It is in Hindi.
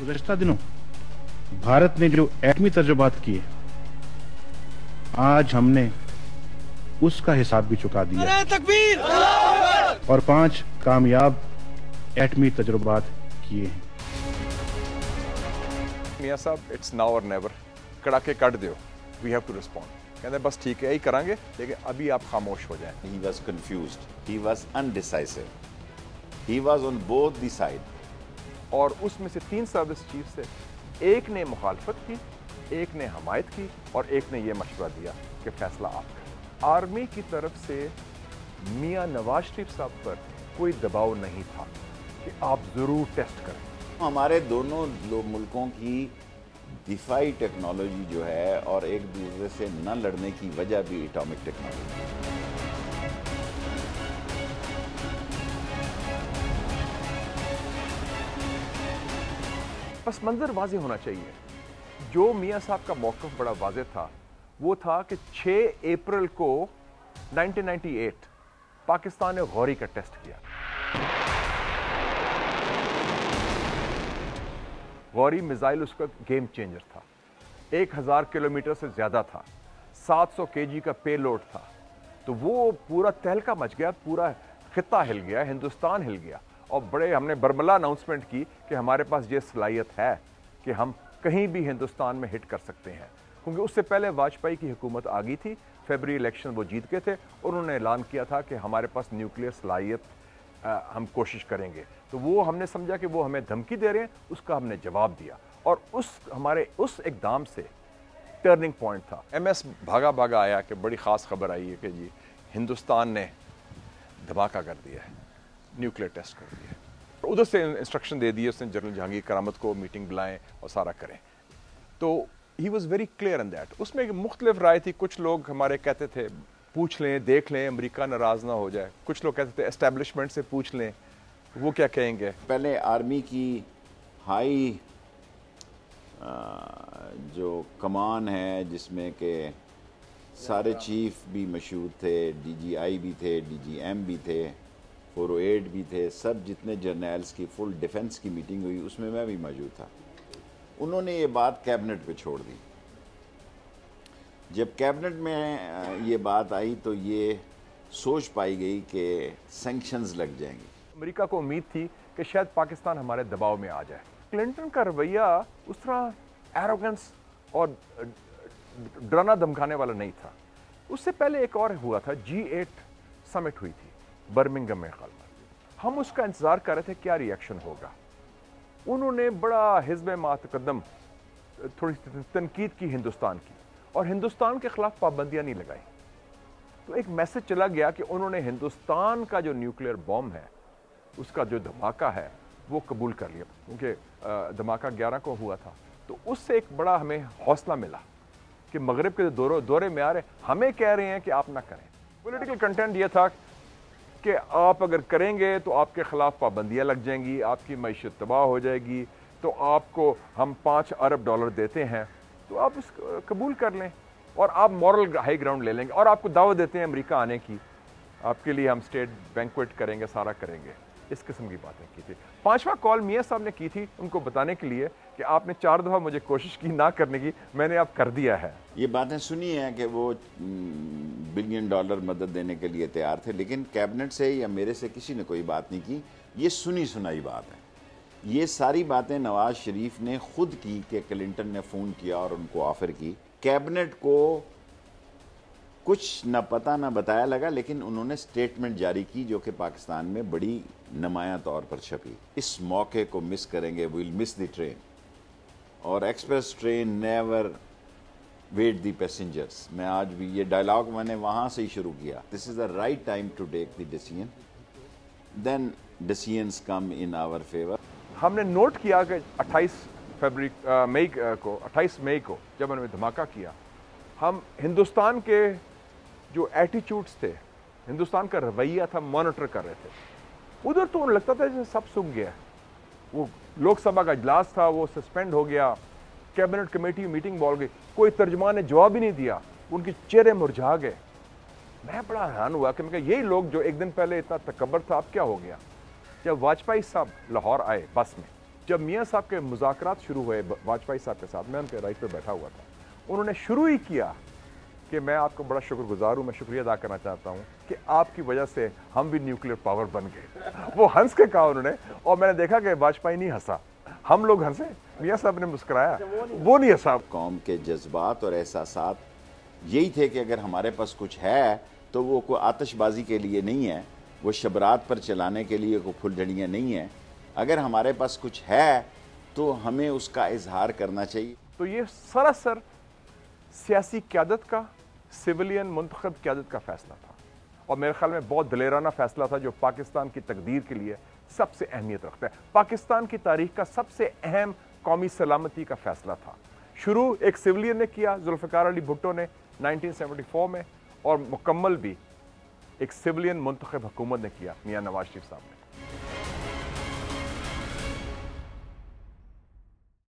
गुज़श्ता दिनों भारत ने जो एटमी तजुर्बात किए, आज हमने उसका हिसाब भी चुका दिया और 5 कामयाब एटमी तजुर्बात किए हैं। मियाँ साहब, इट्स नाउ और नेवर, कड़ाके कट दियो, वी हैव टू रिस्पॉन्ड। कहते बस ठीक है, यही करांगे, लेकिन अभी आप खामोश हो जाएं। He was confused, he was undecisive, he was on both the side. और उसमें से 3 सर्विस चीफ से एक ने मुखालफत की, एक ने हमायत की और एक ने ये मशवरा दिया कि फैसला आपका। आर्मी की तरफ से मियाँ नवाज शरीफ साहब पर कोई दबाव नहीं था कि आप ज़रूर टेस्ट करें। हमारे दोनों मुल्कों की दिफाई टेक्नोलॉजी जो है और एक दूसरे से न लड़ने की वजह भी एटॉमिक टेक्नोलॉजी। बस मंजर वाज़ेह होना चाहिए। जो मियाँ साहब का मौक़िफ़ बड़ा वाज़ेह था, वो था कि 6 अप्रैल को 1998 पाकिस्तान ने गौरी का टेस्ट किया। गौरी मिसाइल उसका गेम चेंजर था, 1000 किलोमीटर से ज़्यादा था, 700 केजी का पेलोड था। तो वो पूरा तहलका मच गया, पूरा खित्ता हिल गया, हिंदुस्तान हिल गया। और बड़े हमने बरमला अनाउंसमेंट की कि हमारे पास ये सलाहियत है कि हम कहीं भी हिंदुस्तान में हिट कर सकते हैं, क्योंकि उससे पहले वाजपेयी की हुकूमत आ गई थी, फरवरी इलेक्शन वो जीत गए थे और उन्होंने ऐलान किया था कि हमारे पास न्यूक्लियर सलाहियत हम कोशिश करेंगे। तो वो हमने समझा कि वो हमें धमकी दे रहे हैं, उसका हमने जवाब दिया और हमारे उस इकदाम से टर्निंग पॉइंट था। MS भागा भागा आया कि बड़ी ख़ास खबर आई है कि जी हिंदुस्तान ने धमाका कर दिया है, न्यूक्लियर टेस्ट कर दिया है। उधर से इंस्ट्रक्शन दे दिए उसने जनरल जहांगीर करामत को, मीटिंग बुलाएं और सारा करें। तो he was very clear in that. उसमें मुख्तलिफ राय थी। कुछ लोग हमारे कहते थे पूछ लें, देख लें, अमेरिका नाराज़ ना हो जाए। कुछ लोग कहते थे एस्टेब्लिशमेंट से पूछ लें, वो क्या कहेंगे। पहले आर्मी की हाई जो कमान है, जिसमें के सारे चीफ भी मशहूर थे, DGI भी थे, DGM भी थे, 408 भी थे, सब जितने जर्नल्स की फुल डिफेंस की मीटिंग हुई, उसमें मैं भी मौजूद था। उन्होंने ये बात कैबिनेट पे छोड़ दी। जब कैबिनेट में ये बात आई तो ये सोच पाई गई कि सैंक्शंस लग जाएंगे। अमेरिका को उम्मीद थी कि शायद पाकिस्तान हमारे दबाव में आ जाए। क्लिंटन का रवैया उस तरह एरोगेंस और डराना धमकाने वाला नहीं था। उससे पहले एक और हुआ था, G8 समिट हुई थी बर्मिंघम में। हम उसका इंतज़ार कर रहे थे क्या रिएक्शन होगा। उन्होंने बड़ा हिज़्ब मातकदम थोड़ी तनकीद की हिंदुस्तान की और हिंदुस्तान के ख़िलाफ़ पाबंदियाँ नहीं लगाई। तो एक मैसेज चला गया कि उन्होंने हिंदुस्तान का जो न्यूक्लियर बॉम्ब है, उसका जो धमाका है, वो कबूल कर लिया, क्योंकि धमाका 11 को हुआ था। तो उससे एक बड़ा हमें हौसला मिला कि मगरिब के दौरे में आ रहे, हमें कह रहे हैं कि आप ना करें। पॉलिटिकल कंटेंट ये था कि आप अगर करेंगे तो आपके ख़िलाफ़ पाबंदियाँ लग जाएंगी, आपकी मईशत तबाह हो जाएगी, तो आपको हम $5 अरब देते हैं, तो आप उसको कबूल कर लें और आप मॉरल हाई ग्राउंड ले लेंगे और आपको दावत देते हैं अमेरिका आने की, आपके लिए हम स्टेट बैंक्वेट करेंगे, सारा करेंगे। इस किस्म की बातें की थी। 5वां कॉल मियाँ साहब ने की थी उनको बताने के लिए कि आपने 4 दफ़ा मुझे कोशिश की ना करने की, मैंने अब कर दिया है। ये बातें सुनी हैं कि वो $1 बिलियन मदद देने के लिए तैयार थे, लेकिन कैबिनेट से या मेरे से किसी ने कोई बात नहीं की। ये सुनी सुनाई बात है। ये सारी बातें नवाज शरीफ ने खुद की कि क्लिंटन ने फ़ोन किया और उनको ऑफ़र की। कैबिनेट को कुछ न पता न बताया लगा, लेकिन उन्होंने स्टेटमेंट जारी की जो कि पाकिस्तान में बड़ी नुमायां तौर पर छपी। इस मौके को मिस करेंगे, विल मिस द ट्रेन, और express train never wait the passengers. मैं आज भी ये डायलॉग मैंने वहाँ से ही शुरू किया। This is the right time to take the decision, then decisions come in our favour. हमने नोट किया कि 28 मई को जब उन्होंने धमाका किया, हम हिंदुस्तान के जो एटीट्यूड्स थे, हिंदुस्तान का रवैया था, मॉनिटर कर रहे थे। उधर तो लगता था जैसे सब सूख गया। वो लोकसभा का इजलास था, वो सस्पेंड हो गया, कैबिनेट कमेटी मीटिंग बोल गई, कोई तर्जमान ने जवाब ही नहीं दिया, उनके चेहरे मुरझा गए। मैं बड़ा हैरान हुआ कि मैं यही लोग जो एक दिन पहले इतना तकबर था, अब क्या हो गया। जब वाजपेयी साहब लाहौर आए बस में, जब मियाँ साहब के मुज़ाकरात शुरू हुए वाजपेयी साहब के साथ, मैं उनके राइट पे बैठा हुआ था, उन्होंने शुरू ही किया कि मैं आपको बड़ा शुक्रगुजार हूँ, मैं शुक्रिया अदा करना चाहता हूँ कि आपकी वजह से हम भी न्यूक्लियर पावर बन गए। वो हंस के कहा उन्होंने, और मैंने देखा कि वाजपेयी नहीं हंसा, हम लोग हंसे, मियाँ साहब ने मुस्कुराया, वो नहीं हंसा। कौम के जज्बात और एहसासात यही थे कि अगर हमारे पास कुछ है तो वो कोई आतिशबाजी के लिए नहीं है, वो शबरात पर चलाने के लिए कोई फुलझड़ियाँ नहीं है। अगर हमारे पास कुछ है तो हमें उसका इजहार करना चाहिए। तो ये सरासर सियासी क़यादत का, सिविलियन मुंतखब क़यादत का फैसला था, और मेरे ख्याल में बहुत दलेराना फैसला था जो पाकिस्तान की तकदीर के लिए सबसे अहमियत रखता है। पाकिस्तान की तारीख का सबसे अहम कौमी सलामती का फैसला था। शुरू एक सिविलियन ने किया, जुल्फ़िकार अली भुट्टो ने 1974 में, और मुकम्मल भी एक सिविलियन मुंतखब हुकूमत ने किया, मियाँ नवाज शरीफ साहब ने।